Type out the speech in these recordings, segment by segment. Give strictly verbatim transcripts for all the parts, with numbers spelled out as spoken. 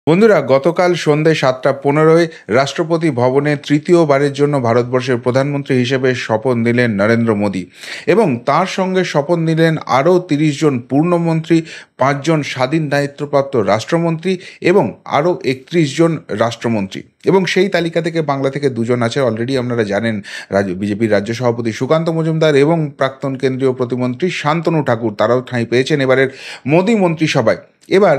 বন্ধুরা, গতকাল সন্ধ্যে সাতটা পনেরোয় রাষ্ট্রপতি ভবনে তৃতীয়বারের জন্য ভারতবর্ষের প্রধানমন্ত্রী হিসেবে শপথ নিলেন নরেন্দ্র মোদী এবং তার সঙ্গে শপথ নিলেন আরও তিরিশ জন পূর্ণমন্ত্রী, পাঁচজন স্বাধীন দায়িত্বপ্রাপ্ত রাষ্ট্রমন্ত্রী এবং আরও একত্রিশ জন রাষ্ট্রমন্ত্রী। এবং সেই তালিকা থেকে বাংলা থেকে দুজন আছে, অলরেডি আপনারা জানেন, রাজ্য বিজেপির রাজ্য সভাপতি সুকান্ত মজুমদার এবং প্রাক্তন কেন্দ্রীয় প্রতিমন্ত্রী শান্তনু ঠাকুর, তারাও ঠাঁই পেয়েছেন এবারের মোদী মন্ত্রিসভায়। এবার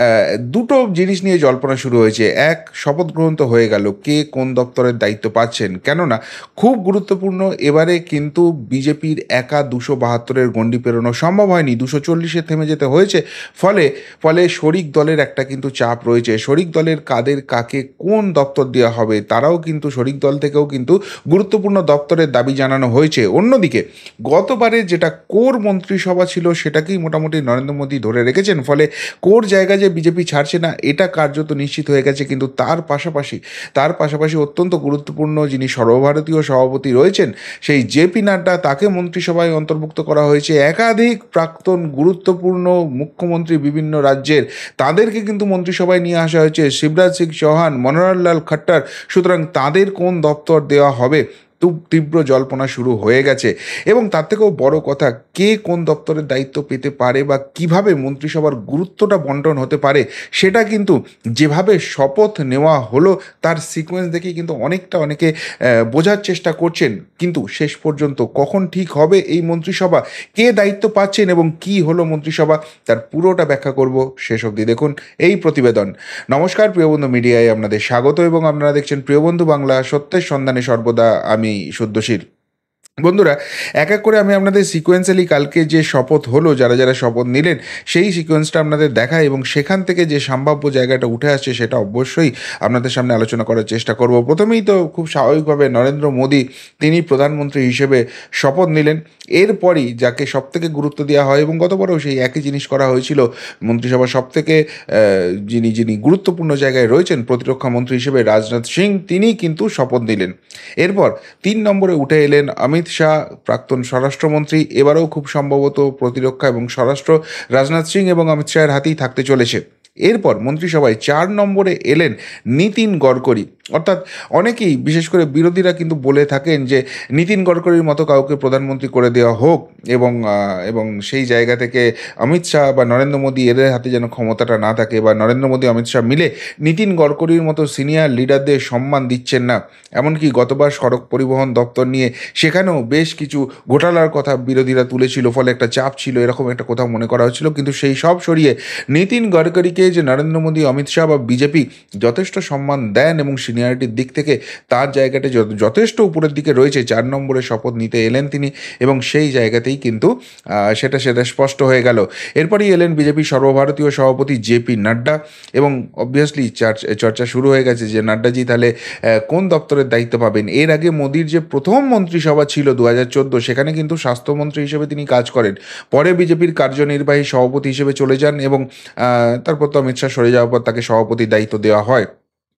দুটো জিনিস নিয়ে জল্পনা শুরু হয়েছে। এক, শপথ গ্রহণ তো হয়ে গেল, কে কোন দপ্তরের দায়িত্ব পাচ্ছেন, কেননা খুব গুরুত্বপূর্ণ। এবারে কিন্তু বিজেপির একা দুশো বাহাত্তরের গণ্ডি পেরোনো সম্ভব হয়নি, দুশো চল্লিশে থেমে যেতে হয়েছে। ফলে ফলে শরিক দলের একটা কিন্তু চাপ রয়েছে। শরিক দলের কাদের কাকে কোন দপ্তর দেওয়া হবে, তারাও কিন্তু শরিক দল থেকেও কিন্তু গুরুত্বপূর্ণ দপ্তরের দাবি জানানো হয়েছে। অন্যদিকে গতবারে যেটা কোর মন্ত্রিসভা ছিল সেটাকেই মোটামুটি নরেন্দ্র মোদী ধরে রেখেছেন। ফলে কোর জায়গা যে বিজেপি ছাড়ছে না এটা কার্যত নিশ্চিত হয়ে গেছে। কিন্তু তার পাশাপাশি তার পাশাপাশি অত্যন্ত গুরুত্বপূর্ণ যিনি সর্বভারতীয় সভাপতি রয়েছেন, সেই জেপি নাড্ডা, তাকে মন্ত্রিসভায় অন্তর্ভুক্ত করা হয়েছে। একাধিক প্রাক্তন গুরুত্বপূর্ণ মুখ্যমন্ত্রী বিভিন্ন রাজ্যের, তাদেরকে কিন্তু মন্ত্রিসভায় নিয়ে আসা হয়েছে। শিবরাজ সিং চৌহান, মনোহরলাল খট্টার। সুতরাং তাদের কোন দপ্তর দেওয়া হবে, খুব তীব্র জল্পনা শুরু হয়ে গেছে। এবং তার থেকেও বড় কথা, কে কোন দপ্তরের দায়িত্ব পেতে পারে বা কিভাবে মন্ত্রিসভার গুরুত্বটা বন্টন হতে পারে, সেটা কিন্তু যেভাবে শপথ নেওয়া হলো তার সিকোয়েন্স দেখেই কিন্তু অনেকটা অনেকে বোঝার চেষ্টা করছেন। কিন্তু শেষ পর্যন্ত কখন ঠিক হবে এই মন্ত্রিসভা, কে দায়িত্ব পাচ্ছেন এবং কি হলো মন্ত্রিসভা, তার পুরোটা ব্যাখ্যা করব। শেষ অবধি দেখুন এই প্রতিবেদন। নমস্কার প্রিয়বন্ধু মিডিয়ায় আপনাদের স্বাগত এবং আপনারা দেখছেন প্রিয়বন্ধু বাংলা, সত্যের সন্ধানে সর্বদা আমি শুদ্ধশীল। বন্ধুরা, এক এক করে আমি আপনাদের সিকোয়েন্সালি কালকে যে শপথ হলো, যারা যারা শপথ নিলেন, সেই সিকোয়েন্সটা আপনাদের দেখা এবং সেখান থেকে যে সম্ভাব্য জায়গাটা উঠে আসছে সেটা অবশ্যই আপনাদের সামনে আলোচনা করার চেষ্টা করব। প্রথমেই তো খুব স্বাভাবিকভাবে নরেন্দ্র মোদী, তিনি প্রধানমন্ত্রী হিসেবে শপথ নিলেন। এরপরই যাকে সবথেকে গুরুত্ব দেওয়া হয়, এবং গতবারও সেই একই জিনিস করা হয়েছিল, মন্ত্রিসভার সবথেকে যিনি যিনি গুরুত্বপূর্ণ জায়গায় রয়েছেন, প্রতিরক্ষা মন্ত্রী হিসেবে রাজনাথ সিং, তিনি কিন্তু শপথ নিলেন। এরপর তিন নম্বরে উঠে এলেন অমিত শাহ, প্রাক্তন স্বরাষ্ট্রমন্ত্রী। এবারেও খুব সম্ভবত প্রতিরক্ষা এবং স্বরাষ্ট্র রাজনাথ সিং এবং অমিত শাহের হাতেই থাকতে চলেছে। এরপর মন্ত্রিসভায় চার নম্বরে এলেন নীতিন গডকরি। অর্থাৎ অনেকেই, বিশেষ করে বিরোধীরা কিন্তু বলে থাকেন যে নীতিন গডকরির মতো কাউকে প্রধানমন্ত্রী করে দেওয়া হোক এবং এবং সেই জায়গা থেকে অমিত শাহ বা নরেন্দ্র মোদী, এদের হাতে যেন ক্ষমতাটা না থাকে, বা নরেন্দ্র মোদী অমিত শাহ মিলে নীতিন গডকরির মতো সিনিয়র লিডারদের সম্মান দিচ্ছেন না। এমনকি গতবার সড়ক পরিবহন দপ্তর নিয়ে সেখানেও বেশ কিছু ঘোটালার কথা বিরোধীরা তুলেছিল, ফলে একটা চাপ ছিল, এরকম একটা কথা মনে করা হচ্ছিল। কিন্তু সেই সব সরিয়ে নীতিন গডকরিকে যে নরেন্দ্র মোদী, অমিত শাহ বা বিজেপি যথেষ্ট সম্মান দেন এবং সিনিয়রিটির দিক থেকে তার জায়গাটা যথেষ্ট উপরের দিকে রয়েছে, চার নম্বরে শপথ নিতে এলেন তিনি এবং সেই জায়গাতেই কিন্তু সেটা সেটা স্পষ্ট হয়ে গেল। এরপরই এলেন বিজেপির সর্বভারতীয় সভাপতি জেপি নাড্ডা এবং অবভিয়াসলি চর্চা শুরু হয়ে গেছে যে নাড্ডাজি তাহলে কোন দপ্তরের দায়িত্ব পাবেন। এর আগে মোদির যে প্রথম মন্ত্রিসভা ছিল দু হাজার চোদ্দো, সেখানে কিন্তু স্বাস্থ্যমন্ত্রী হিসেবে তিনি কাজ করেন। পরে বিজেপির কার্যনির্বাহী সভাপতি হিসেবে চলে যান এবং তারপর তো অমিত শাহ সরে যাওয়ার পর তাকে সভাপতির দায়িত্ব দেওয়া হয়।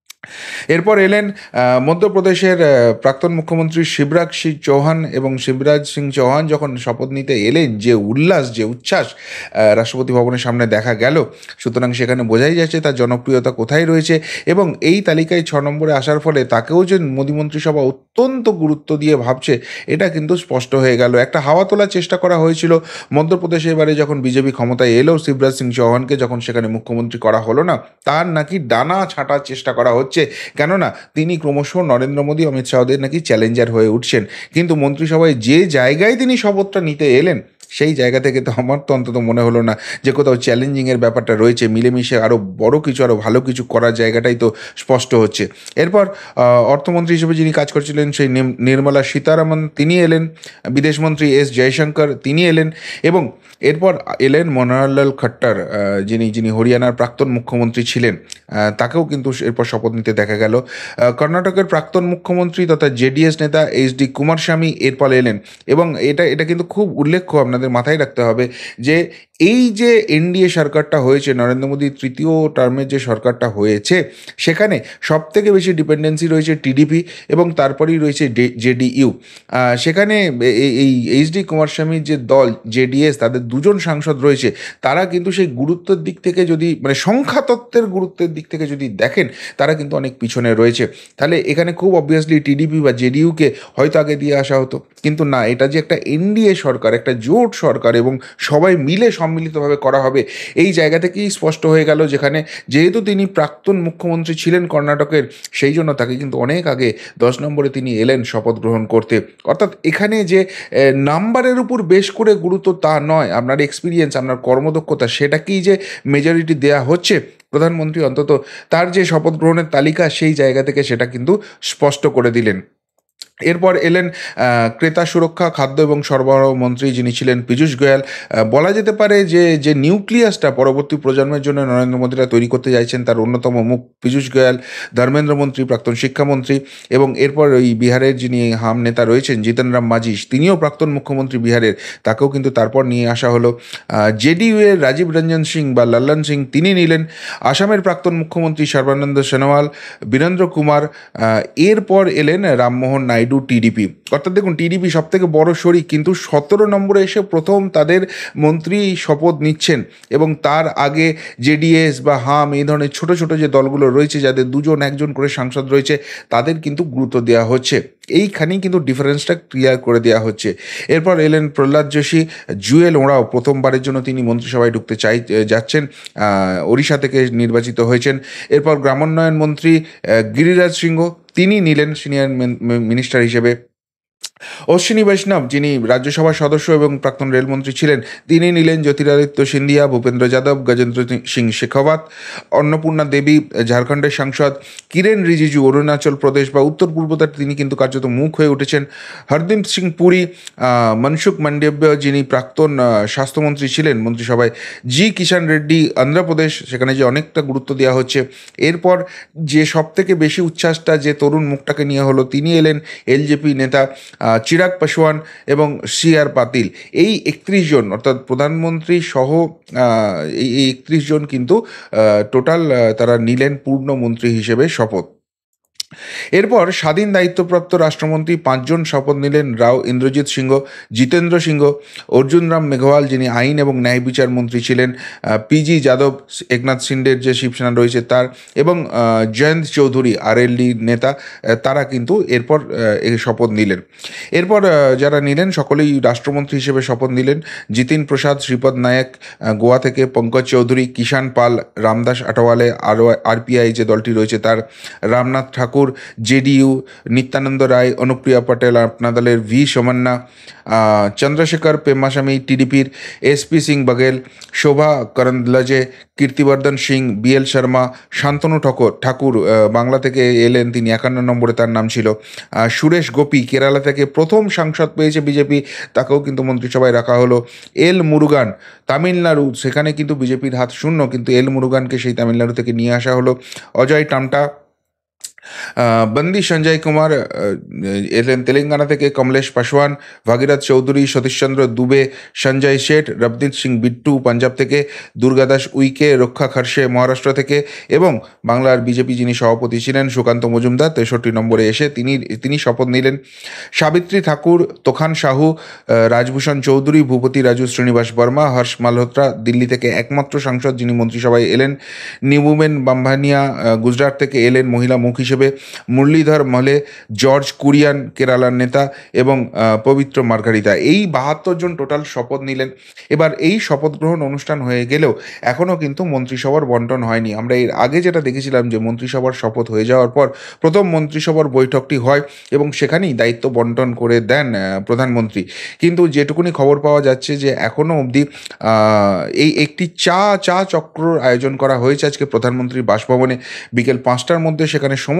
এরপর এলেন মধ্যপ্রদেশের প্রাক্তন মুখ্যমন্ত্রী শিবরাজ সিং চৌহান এবং শিবরাজ সিং চৌহান যখন শপথ নিতে এলেন, যে উল্লাস, যে উচ্ছ্বাস রাষ্ট্রপতি ভবনের সামনে দেখা গেল, সুতরাং সেখানে বোঝাই যাচ্ছে তার জনপ্রিয়তা কোথায় রয়েছে। এবং এই তালিকায় ছ নম্বরে আসার ফলে তাকেও যে মোদী মন্ত্রিসভা অত্যন্ত গুরুত্ব দিয়ে ভাবছে, এটা কিন্তু স্পষ্ট হয়ে গেল। একটা হাওয়া তোলার চেষ্টা করা হয়েছিল মধ্যপ্রদেশে, এবারে যখন বিজেপি ক্ষমতায় এলো, শিবরাজ সিং চৌহানকে যখন সেখানে মুখ্যমন্ত্রী করা হলো না, তার নাকি ডানা ছাঁটার চেষ্টা করা হচ্ছে, কেননা তিনি ক্রমশ নরেন্দ্র মোদী, অমিত শাহদের নাকি চ্যালেঞ্জার হয়ে উঠছেন। কিন্তু মন্ত্রিসভায় যে জায়গায় তিনি শপথটা নিতে এলেন, সেই জায়গা থেকে তো আমার তো অন্তত মনে হলো না যে কোথাও চ্যালেঞ্জিংয়ের ব্যাপারটা রয়েছে। মিলেমিশে আরও বড় কিছু, আরও ভালো কিছু করার জায়গাটাই তো স্পষ্ট হচ্ছে। এরপর অর্থমন্ত্রী হিসেবে যিনি কাজ করছিলেন, সেই নির্মলা সীতারামন, তিনি এলেন। বিদেশমন্ত্রী এস জয়শঙ্কর, তিনি এলেন। এবং এরপর এলেন মনোহরলাল খট্টার, যিনি যিনি হরিয়ানার প্রাক্তন মুখ্যমন্ত্রী ছিলেন, তাকেও কিন্তু এরপর শপথ নিতে দেখা গেল। কর্ণাটকের প্রাক্তন মুখ্যমন্ত্রী তথা জেডিএস নেতা এইচ ডি কুমারস্বামী এরপর এলেন। এবং এটা এটা কিন্তু খুব উল্লেখ্য, আপনাদের মাথায় রাখতে হবে যে এই যে এনডিএ সরকারটা হয়েছে, নরেন্দ্র মোদীর তৃতীয় টার্মের যে সরকারটা হয়েছে, সেখানে সব থেকে বেশি ডিপেন্ডেন্সি রয়েছে টিডিপি এবং তারপরেই রয়েছে জেডিইউ। সেখানে এই এইচ ডি কুমারস্বামীর যে দল জেডিএস, তাদের দুজন সাংসদ রয়েছে, তারা কিন্তু সেই গুরুত্বের দিক থেকে যদি মানে সংখ্যাতত্ত্বের গুরুত্বের দিক থেকে যদি দেখেন, তারা কিন্তু অনেক পিছনে রয়েছে। তাহলে এখানে খুব অবভিয়াসলি টিডিপি বা জেডিইউকে হয়তো আগে দিয়ে আসা হতো, কিন্তু না, এটা যে একটা এনডিএ সরকার, একটা জোট সরকার এবং সবাই মিলে সম্মিলিতভাবে করা হবে, এই জায়গা থেকেই স্পষ্ট হয়ে গেল। যেখানে যেহেতু তিনি প্রাক্তন মুখ্যমন্ত্রী ছিলেন কর্ণাটকের, সেই জন্য তাকে কিন্তু অনেক আগে দশ নম্বরে তিনি এলেন শপথ গ্রহণ করতে। অর্থাৎ এখানে যে নাম্বারের উপর বেশ করে গুরুত্ব তা নয়, আপনার এক্সপিরিয়েন্স, আপনার কর্মদক্ষতা, সেটাকেই যে মেজরিটি দেয়া হচ্ছে। প্রধানমন্ত্রী অন্তত তার যে শপথ গ্রহণের তালিকা, সেই জায়গা থেকে সেটা কিন্তু স্পষ্ট করে দিলেন। এরপর এলেন ক্রেতা সুরক্ষা, খাদ্য এবং সরবরাহ মন্ত্রী, যিনি ছিলেন পীযূষ গোয়েল। বলা যেতে পারে যে যে নিউক্লিয়াসটা পরবর্তী প্রজন্মের জন্য নরেন্দ্র মোদীরা তৈরি করতে চাইছেন, তার অন্যতম মুখ পীযূষ গোয়েল, ধর্মেন্দ্র মন্ত্রী, প্রাক্তন শিক্ষামন্ত্রী। এবং এরপর ওই বিহারের যিনি হাম নেতা রয়েছেন জিতন রাম মাঝি, তিনিও প্রাক্তন মুখ্যমন্ত্রী বিহারের, তাকেও কিন্তু তারপর নিয়ে আসা হলো। জেডিইউ এর রাজীব রঞ্জন সিং বা লাল্লন সিং, তিনি নিলেন। আসামের প্রাক্তন মুখ্যমন্ত্রী সর্বানন্দ সোনোয়াল, বীরেন্দ্র কুমার। এরপর এলেন রামমোহন নাইডু, টিডিপি। অর্থাৎ দেখুন, টিডিপি সব থেকে বড় শরিক, কিন্তু সতেরো নম্বরে এসে প্রথম তাদের মন্ত্রী শপথ নিচ্ছেন। এবং তার আগে জেডিএস বা হাম, এই ধরনের ছোট ছোট যে দলগুলো রয়েছে, যাদের দুজন একজন করে সাংসদ রয়েছে, তাদের কিন্তু গুরুত্ব দেওয়া হচ্ছে। এইখানেই কিন্তু ডিফারেন্সটা ক্লিয়ার করে দেওয়া হচ্ছে। এরপর এলেন প্রহ্লাদ যোশী, জুয়েল ওরাও, প্রথমবারের জন্য তিনি মন্ত্রিসভায় ঢুকতে চাই যাচ্ছেন, ওড়িশা থেকে নির্বাচিত হয়েছেন। এরপর গ্রামোন্নয়ন মন্ত্রী গিরিরাজ সিংহ, তিনি নিলেন সিনিয়র মিনিস্টার হিসেবে। অশ্বিনী বৈষ্ণব, যিনি রাজ্যসভার সদস্য এবং প্রাক্তন রেলমন্ত্রী ছিলেন, তিনি নিলেন জ্যোতিরাদিত্য সিন্ধিয়া, ভূপেন্দ্র যাদব, গজেন্দ্র সিং শেখাওয়াত। অন্নপূর্ণা দেবী, ঝাড়খণ্ডের সাংসদ। কিরেন রিজিজু, অরুণাচল প্রদেশ বা উত্তর পূর্বতার তিনি কিন্তু কার্যত মুখ হয়ে উঠেছেন। হরদীপ সিং পুরী, মনসুখ মান্ডব্য, যিনি প্রাক্তন স্বাস্থ্যমন্ত্রী ছিলেন মন্ত্রিসভায়। জি কিষাণ রেড্ডি, অন্ধ্রপ্রদেশ, সেখানে যে অনেকটা গুরুত্ব দেওয়া হচ্ছে। এরপর যে সব থেকে বেশি উচ্ছ্বাসটা যে তরুণ মুখটাকে নিয়ে হলো, তিনি এলেন এলজেপি নেতা চিরাগ পাসওয়ান এবং সি আর পাতিল। এই একত্রিশ জন, অর্থাৎ প্রধানমন্ত্রী সহ এই একত্রিশ জন কিন্তু টোটাল তারা নিলেন পূর্ণমন্ত্রী হিসেবে শপথ। এরপর স্বাধীন দায়িত্বপ্রাপ্ত রাষ্ট্রমন্ত্রী পাঁচজন শপথ নিলেন। রাও ইন্দ্রজিৎ সিংহ, জিতেন্দ্র সিংহ, অর্জুন রাম মেঘওয়াল, যিনি আইন এবং ন্যায় বিচার মন্ত্রী ছিলেন, পিজি যাদব, একনাথ শিন্ডের যে শিবসেনা রয়েছে তার, এবং জয়ন্ত চৌধুরী, আরএলডি নেতা, তারা কিন্তু এরপর এই শপথ নিলেন। এরপর যারা নিলেন সকলেই রাষ্ট্রমন্ত্রী হিসেবে শপথ নিলেন। জিতিন প্রসাদ, শ্রীপদ নায়ক গোয়া থেকে, পঙ্কজ চৌধুরী, কিষাণ পাল, রামদাস আঠাওয়ালে, আর আরপিআই যে দলটি রয়েছে তার, রামনাথ ঠাকুর, জেডিইউ, নিত্যানন্দ রায়, অনুপ্রিয়া পটেল আপনা দলের, ভি সোমান্না, চন্দ্রশেখর পেম্মাস্বামী টিডিপির, এসপি সিং বঘেল, শোভা করন্দলাজে, কীর্তিবর্ধন সিং, বিএল শর্মা, শান্তনু ঠাকুর ঠাকুর বাংলা থেকে এলেন, তিনি একান্ন নম্বরে তার নাম ছিল। সুরেশ গোপী কেরালা থেকে প্রথম সাংসদ পেয়েছে বিজেপি, তাকেও কিন্তু মন্ত্রিসভায় রাখা হলো। এল মুরুগান, তামিলনাড়ু, সেখানে কিন্তু বিজেপির হাত শূন্য, কিন্তু এল মুরুগানকে সেই তামিলনাড়ু থেকে নিয়ে আসা হলো। অজয় টামটা, বন্দি সঞ্জয় কুমার এলেন তেলেঙ্গানা থেকে, কমলেশ পাসওয়ান, ভাগীরথ চৌধুরী, সতীশচন্দ্র দুবে, সঞ্জয় শেঠ, রবদীপ সিং বিট্টু পাঞ্জাব থেকে, দুর্গাদাস উইকে, রক্ষা খড়সে মহারাষ্ট্র থেকে, এবং বাংলার বিজেপি যিনি সভাপতি ছিলেন সুকান্ত মজুমদার, তেষট্টি নম্বরে এসে তিনি তিনি শপথ নিলেন। সাবিত্রী ঠাকুর, তোখান সাহু, রাজভূষণ চৌধুরী, ভূপতি রাজু, শ্রীনিবাস বর্মা, হর্ষ মালহোত্রা, দিল্লি থেকে একমাত্র সাংসদ যিনি মন্ত্রিসভায় এলেন। নিমুমেন বাম্ভানিয়া, গুজরাট থেকে এলেন মহিলা মুখ হিসেবে। মুরলীধর মলে, জর্জ কুরিয়ান, কেরালার নেতা, এবং পবিত্র মার্গারিতা, এই বাহাত্তর জন টোটাল শপথ নিলেন। এবার এই শপথ গ্রহণ অনুষ্ঠান হয়ে গেলেও এখনও কিন্তু মন্ত্রিসভার বন্টন হয়নি। আমরা এর আগে যেটা দেখেছিলাম যে মন্ত্রিসভার শপথ হয়ে যাওয়ার পর প্রথম মন্ত্রিসভার বৈঠকটি হয় এবং সেখানেই দায়িত্ব বন্টন করে দেন প্রধানমন্ত্রী। কিন্তু যেটুকুনি খবর পাওয়া যাচ্ছে যে এখনও অবধি এই একটি চা চা চক্রর আয়োজন করা হয়েছে আজকে প্রধানমন্ত্রীর বাসভবনে বিকেল পাঁচটার মধ্যে। সেখানে সমস্ত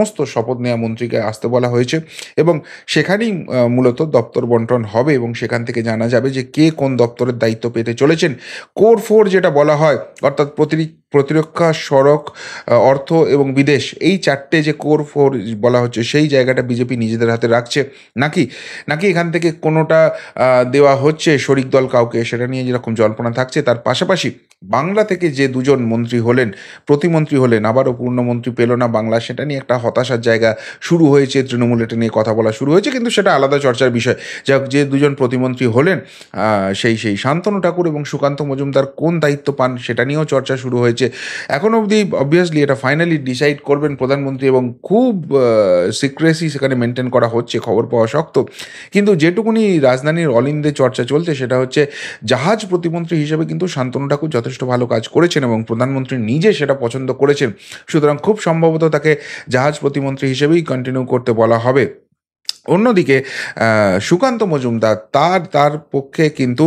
সমস্ত শপথ নেওয়া মন্ত্রীকে আসতে বলা হয়েছে এবং সেখানেই মূলত দপ্তর বন্টন হবে এবং সেখান থেকে জানা যাবে যে কে কোন দপ্তরের দায়িত্ব পেতে চলেছেন। কোর ফোর যেটা বলা হয়, অর্থাৎ প্রতিরক্ষা, সড়ক, অর্থ এবং বিদেশ, এই চারটে যে কোর ফোর বলা হচ্ছে সেই জায়গাটা বিজেপি নিজেদের হাতে রাখছে নাকি নাকি এখান থেকে কোনোটা দেওয়া হচ্ছে শরিক দল কাউকে, সেটা নিয়ে যেরকম জল্পনা থাকছে। তার পাশাপাশি বাংলা থেকে যে দুজন মন্ত্রী হলেন, প্রতিমন্ত্রী হলেন, আবারও পূর্ণমন্ত্রী পেল না বাংলা, সেটা নিয়ে একটা হতাশার জায়গা শুরু হয়েছে। তৃণমূল এটা নিয়ে কথা বলা শুরু হয়েছে, কিন্তু সেটা আলাদা চর্চার বিষয়। যাক, যে দুজন প্রতিমন্ত্রী হলেন সেই সেই শান্তনু ঠাকুর এবং সুকান্ত মজুমদার কোন দায়িত্ব পান সেটা নিয়েও চর্চা শুরু হয়েছে। এখন অবধি অবভিয়াসলি এটা ফাইনালি ডিসাইড করবেন প্রধানমন্ত্রী এবং খুব সিক্রেসি সেখানে মেনটেন করা হচ্ছে, খবর পাওয়া শক্ত। কিন্তু যেটুকুনি রাজধানীর অল ইন্ডিয়া চর্চা চলছে সেটা হচ্ছে জাহাজ প্রতিমন্ত্রী হিসেবে কিন্তু শান্তনু ঠাকুর যথেষ্ট ভালো কাজ করেছেন এবং প্রধানমন্ত্রী নিজে সেটা পছন্দ করেছেন। সুতরাং খুব সম্ভবত তাকে জাহাজ প্রতিমন্ত্রী হিসেবেই কন্টিনিউ করতে বলা হবে। অন্যদিকে সুকান্ত মজুমদার তার তার পক্ষে কিন্তু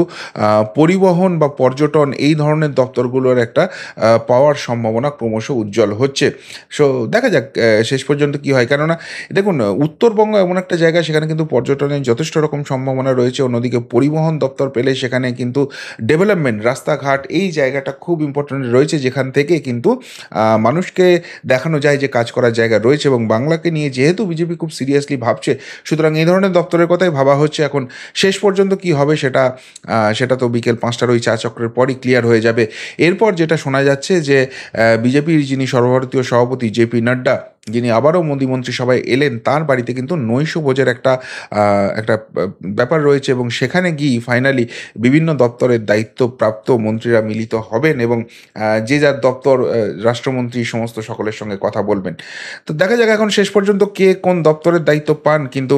পরিবহন বা পর্যটন এই ধরনের দপ্তরগুলোর একটা পাওয়ার সম্ভাবনা ক্রমশ উজ্জ্বল হচ্ছে। সো দেখা যাক শেষ পর্যন্ত কি হয়। কেননা দেখুন, উত্তরবঙ্গ এমন একটা জায়গা, সেখানে কিন্তু পর্যটনের যথেষ্ট রকম সম্ভাবনা রয়েছে। অন্যদিকে পরিবহন দপ্তর পেলে সেখানে কিন্তু ডেভেলপমেন্ট, রাস্তাঘাট, এই জায়গাটা খুব ইম্পর্টেন্ট রয়েছে, যেখান থেকে কিন্তু মানুষকে দেখানো যায় যে কাজ করার জায়গা রয়েছে। এবং বাংলাকে নিয়ে যেহেতু বিজেপি খুব সিরিয়াসলি ভাবছে, সুতরাং এই ধরনের দপ্তরের কথাই ভাবা হচ্ছে। এখন শেষ পর্যন্ত কি হবে সেটা সেটা তো বিকেল পাঁচটার ওই চা চক্রের পরই ক্লিয়ার হয়ে যাবে। এরপর যেটা শোনা যাচ্ছে যে বিজেপির যিনি সর্বভারতীয় সভাপতি জেপি নাড্ডা, যিনি আবারও মোদী মন্ত্রিসভায় এলেন, তার বাড়িতে কিন্তু নৈশ ভোজের একটা একটা ব্যাপার রয়েছে এবং সেখানে গিয়ে ফাইনালি বিভিন্ন দপ্তরের দায়িত্বপ্রাপ্ত মন্ত্রীরা মিলিত হবেন এবং যে যার দপ্তর রাষ্ট্রমন্ত্রী সমস্ত সকলের সঙ্গে কথা বলবেন। তো দেখা যাক এখন শেষ পর্যন্ত কে কোন দপ্তরের দায়িত্ব পান। কিন্তু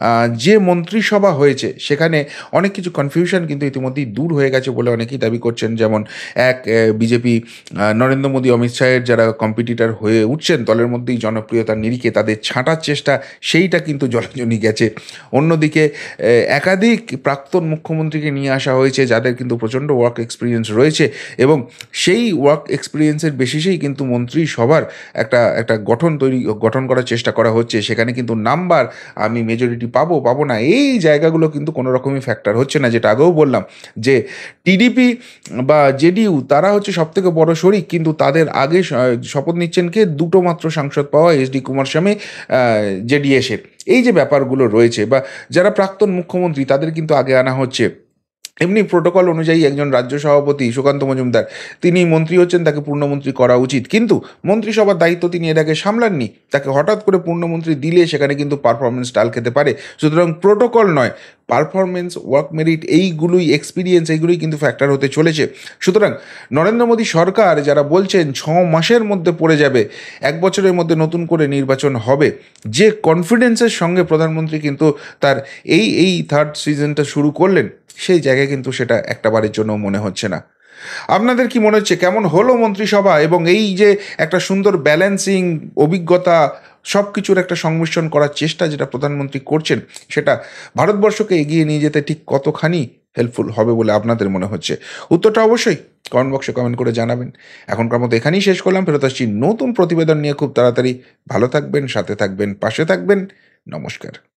যে মন্ত্রিসভা হয়েছে সেখানে অনেক কিছু কনফিউশন কিন্তু ইতিমধ্যেই দূর হয়ে গেছে বলে অনেকেই দাবি করছেন। যেমন এক, বিজেপি নরেন্দ্র মোদী, অমিত শাহের যারা কম্পিটিটর হয়ে উঠছেন দলের মধ্যেই জনপ্রিয়তার নিরিখে তাদের ছাঁটার চেষ্টা, সেইটা কিন্তু জলাঞ্জলি গেছে। অন্যদিকে একাধিক প্রাক্তন মুখ্যমন্ত্রীকে নিয়ে আসা হয়েছে যাদের কিন্তু প্রচণ্ড ওয়ার্ক এক্সপিরিয়েন্স রয়েছে এবং সেই ওয়ার্ক এক্সপিরিয়েন্সের বেসিসেই কিন্তু মন্ত্রিসভার একটা একটা গঠন তৈরি গঠন করার চেষ্টা করা হচ্ছে। সেখানে কিন্তু নাম্বার, আমি মেজরিটি পাবো পাবো না, এই জায়গাগুলো কিন্তু কোনো রকমই ফ্যাক্টর হচ্ছে না। যেটা আগেও বললাম যে টিডিপি বা জেডিইউ তারা হচ্ছে সবথেকে বড় শরিক, কিন্তু তাদের আগে শপথ নিচ্ছেন কে? দুটো মাত্র সাংসদ পাওয়া এস ডি কুমারস্বামী জেডিএসের। এই যে ব্যাপারগুলো রয়েছে, বা যারা প্রাক্তন মুখ্যমন্ত্রী তাদের কিন্তু আগে আনা হচ্ছে। এমনি প্রোটোকল অনুযায়ী একজন রাজ্য সভাপতি সুকান্ত মজুমদার, তিনি মন্ত্রী হচ্ছেন, তাকে পূর্ণমন্ত্রী করা উচিত, কিন্তু মন্ত্রিসভার দায়িত্ব তিনি এটাকে সামলাননি। তাকে হঠাৎ করে পূর্ণমন্ত্রী দিলে সেখানে কিন্তু পারফরমেন্স ডাল খেতে পারে। সুতরাং প্রোটোকল নয়, পারফরমেন্স, ওয়ার্ক মেরিট, এইগুলোই, এক্সপিরিয়েন্স, এইগুলোই কিন্তু ফ্যাক্টর হতে চলেছে। সুতরাং নরেন্দ্র মোদী সরকার যারা বলছেন ছ মাসের মধ্যে পড়ে যাবে, এক বছরের মধ্যে নতুন করে নির্বাচন হবে, যে কনফিডেন্সের সঙ্গে প্রধানমন্ত্রী কিন্তু তার এই এই থার্ড সিজনটা শুরু করলেন, সেই জায়গায় কিন্তু সেটা একটাবারের জন্য মনে হচ্ছে না। আপনাদের কি মনে হচ্ছে, কেমন হলো মন্ত্রিসভা? এবং এই যে একটা সুন্দর ব্যালেন্সিং অভিজ্ঞতা, সব কিছুর একটা সংমিশ্রণ করার চেষ্টা যেটা প্রধানমন্ত্রী করছেন, সেটা ভারতবর্ষকে এগিয়ে নিয়ে যেতে ঠিক কতখানি হেল্পফুল হবে বলে আপনাদের মনে হচ্ছে? উত্তরটা অবশ্যই কমেন্ট বক্সে কমেন্ট করে জানাবেন। এখনকার মতো এখানেই শেষ করলাম, ফেরত আসছি নতুন প্রতিবেদন নিয়ে খুব তাড়াতাড়ি। ভালো থাকবেন, সাথে থাকবেন, পাশে থাকবেন। নমস্কার।